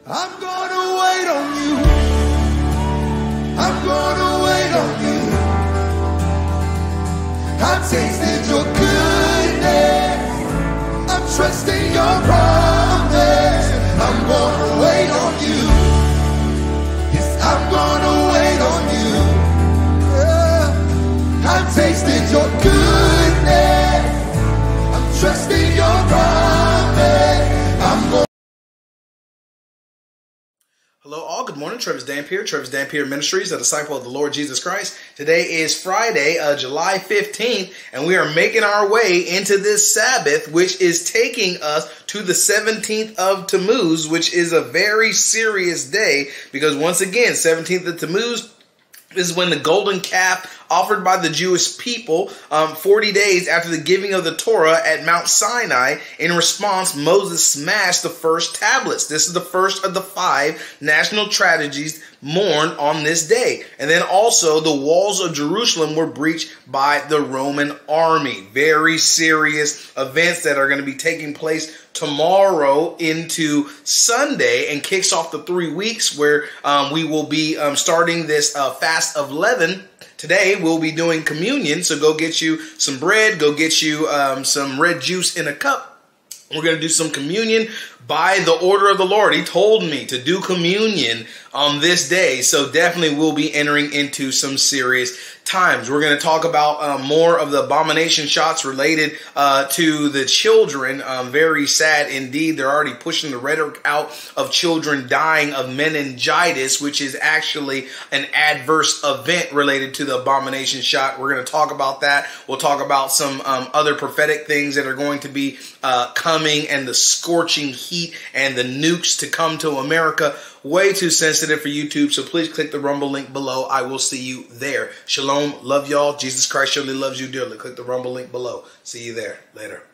I'm gonna wait on you. I'm gonna wait on you. I've tasted your goodness. I'm trusting your promise. I'm gonna wait on you. Yes, I'm gonna wait on you. Yeah. I've tasted your goodness. I'm trusting your promise. I'm going. Hello all, good morning. Travis Dampier, Travis Dampier Ministries, a disciple of the Lord Jesus Christ. Today is Friday, July 15th, and we are making our way into this Sabbath, which is taking us to the 17th of Tammuz, which is a very serious day, because once again, 17th of Tammuz is when the golden calf offered by the Jewish people 40 days after the giving of the Torah at Mount Sinai. In response, Moses smashed the first tablets. This is the first of the 5 national tragedies mourned on this day. And then also the walls of Jerusalem were breached by the Roman army. Very serious events that are going to be taking place tomorrow into Sunday, and kicks off the 3 weeks where we will be starting this fast of leaven. Today we'll be doing communion, so go get you some bread, go get you some red juice in a cup. We're going to do some communion by the order of the Lord. He told me to do communion on this day, so definitely we'll be entering into some serious times. We're going to talk about more of the abomination shots related to the children. Very sad indeed. They're already pushing the rhetoric out of children dying of meningitis, which is actually an adverse event related to the abomination shot. We're going to talk about that. We'll talk about some other prophetic things that are going to be coming, and the scorching heat and the nukes to come to America. Way too sensitive for YouTube, so please click the Rumble link below. I will see you there. Shalom. Love y'all. Jesus Christ surely loves you dearly. Click the Rumble link below. See you there. Later.